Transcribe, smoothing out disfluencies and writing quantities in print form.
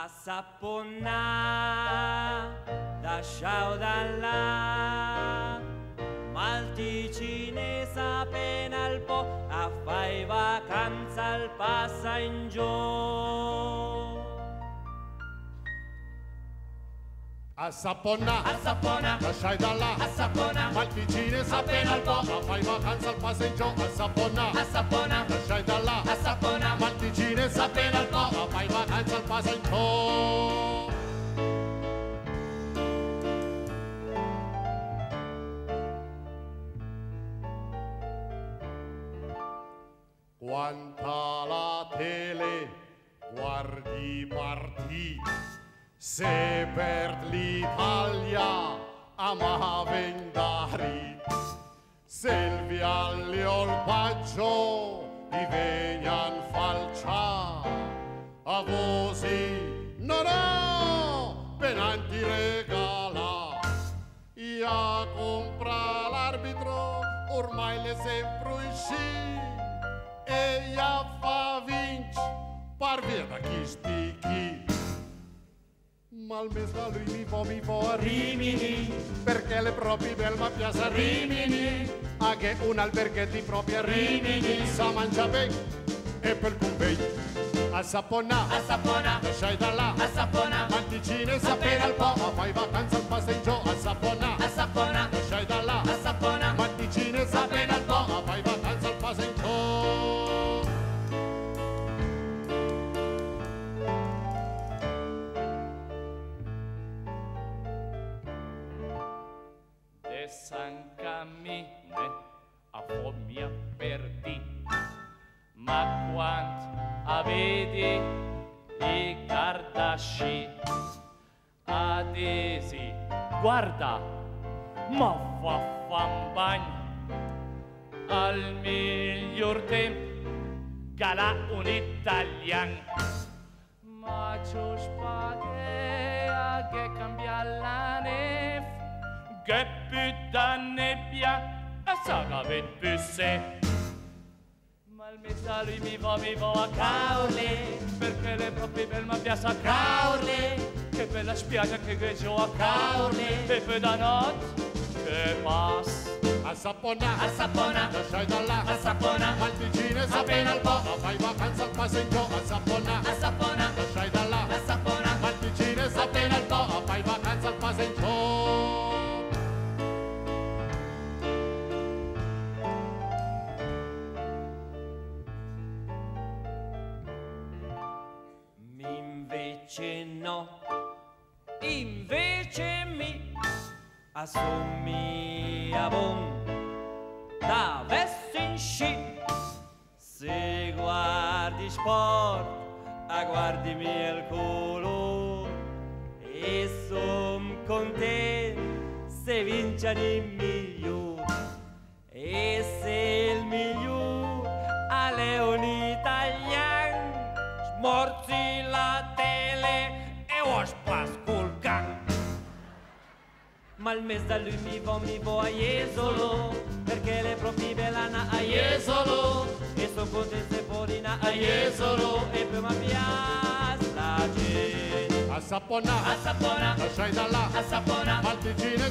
a Sapponna, lasciao da là, malticine appena il po', a fai vacanza al passa in giù. A Sapponna, lasciai da là, a Sapponna, malticine appena il po', a fai vacanza al passeggio. A Sapponna, lasciai da là, a Sapponna, malticine appena il po', a fai vacanza al passeggio. Quanta la tele guardi partiti, se per l'Italia amava indari, se il vialle o il paggio di vegnan falcià, a vosi no, penanti regala, ia compra l'arbitro, ormai le sempre uscì, e ia fa vinci, par via da chi stichi. Ma al mese da lui mi vo a Rimini, perché le proprie belle ma piace a Rimini, anche un alberghetti proprio a Rimini, sa mangia bene e per convegno. A Sapponna, lasciai da là, a Sapponna, manticine appena al po', fai vacanza al passeggio. A Sapponna, lasciai da là, a Sapponna, manticine appena al po', fai vacanza al passeggio. San cammine a fomia perdi, ma quant avete i cardasci adesi, guarda, ma fa bagno al miglior tempo galà un italiano, ma c'ho spadea che cambia la neve, che puta nebbia e saga vet busse. Ma il mese lui mi va a Caorle, perché le proprie belle mi piace a Caorle, che bella spiaggia che greggio a Caorle, e poi da notte che passa. A Sapponna, lasciai da là, a Sapponna, malticine appena al po', fai vacanza al passeggio. A Sapponna, lasciai da là, a Sapponna, malticine appena al po', fai vacanza al passeggio. Invece no, invece mi assomiglia bon da veste in sci. Se guardi sport, guardimi il colore, e son contento se vince il migliore, e se il migliore è un italiano, smorzi la tele e ho spasculcan. Ma il mese da lui mi vo a Jesolo, perché le proprie bellana a Jesolo, e son contento se porina a Jesolo, e poi mi piace la gente. A Sapponna, A Sapponna, lasciai da là, a Sapponna, malticine